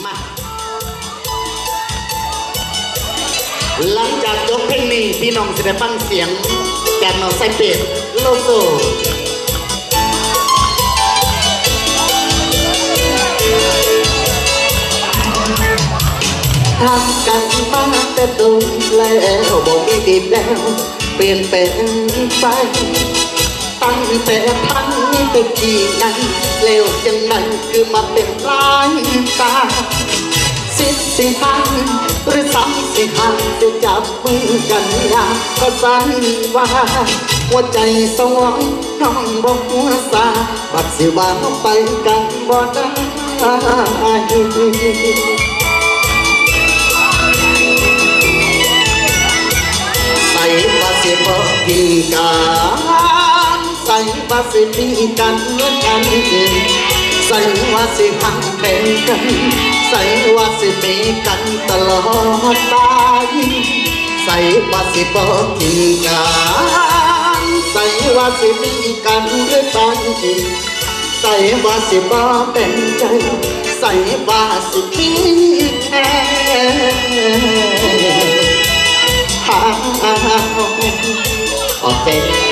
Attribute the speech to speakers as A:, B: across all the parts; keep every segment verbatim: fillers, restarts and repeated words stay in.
A: มาหลังจากจบเพลงนี้พี่น้องจะได้ฟังเสียงจากน้องไซเป็ดโลโซทำกันมาแต่ดุแล้วบอกไม่ดีแล้วเปลี่ยนแปลงไปตั้งแต่พันนี้ไปกี่นั้นเร็วจังนั้นคือมาเป็นปลายตาสิบสิหันหรือสามสิหันจะจับมือกันยาก็สั่นว่าหัวใจสวงน้องบอกหัวซาบัดสิว่าไปกันบ่ได้ใส่บาสิบกินกันใส่บาสิมีกันเหมือนกันใส่ว่าสิหักแบ่งกันใส่ว่าสิมีกันตลอดไปใส่ว่าสิบกินกันใส่ว่าสิมีกันเหมือนกันใส่ว่าสิบ่แบ่งใจใส่ว่าสิมีแค่โอเค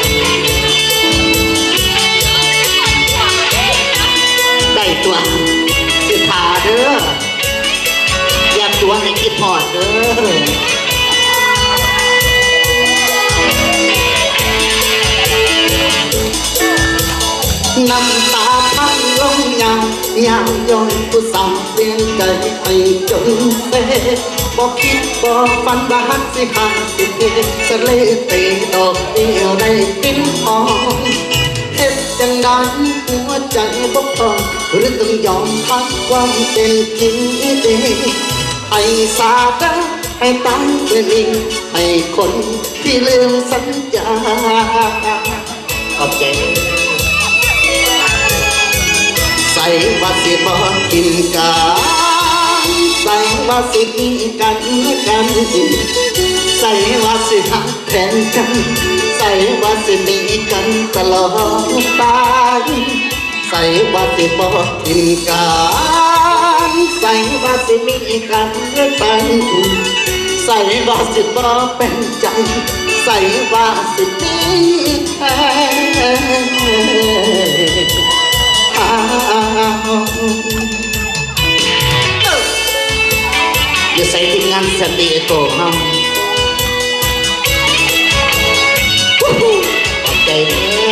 A: ได้ตัวสิทาเด้ออยากตัวให้คิดพอดเด้อน้ำตาพังลงยาวยาวย้อนผู้สาวเปลี่ยนใจไปจนเซ่บอกคิดบอกฝันว่าหักสิหักสิเทจะเล่เตะดอกเดียวได้ปิ้นหอมเฮ็ดจังได้หัวใจบกพร่องหรือต้องยอมพักความเป็นจริงเองให้สาดให้ตายเป็นเองให้คนที่ลืมสัญญาโอเคใส่ว่าสิบ่กินกันใส่ว่าสิมีกันกันใส่ว่าสิหักแทนกันใส่ว่าสิมีกันตลอดไปใส่ว่าสิบ่กินกันใส่ว่าสิมีกันไปใส่ว่าสิบ่เป็นใจใส่ว่าสิมีแค่อย่าใส่ทีมงานสตีโต้ห้องขอบใจเด้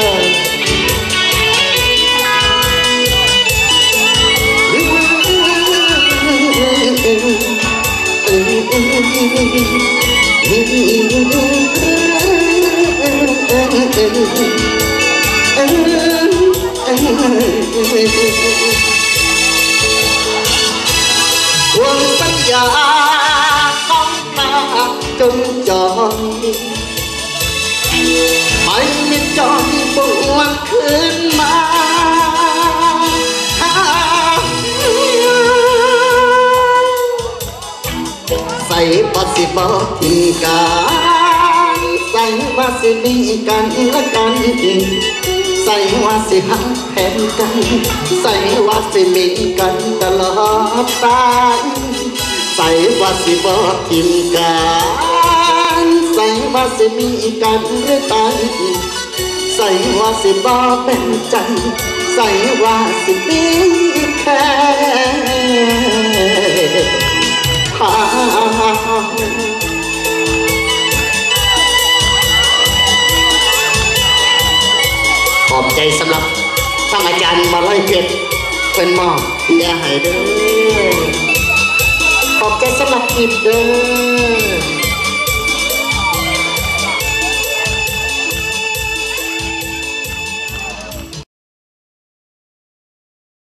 A: อวงสัญญาของมาจงจอยไม่มีจอยบวนคืนมาใส่ปัสสิบทิงกันใส่ว่าสิมีกันและกันใส่ว่าสิหักแทนกันใส่ว่าสิมีกันตลอดไปใส่ว่าสิบ่ทิ้งกันใส่ว่าสิมีกันเรื่อยไปใส่ว่าสิบ่เป็นใจใส่ว่าสิมีแค่ขอบใจสำหรับท่านอาจารย์มาไล่เพชรเป็นมอบอย่าให้เด้อขอบใจสำหรับกิจเด้อ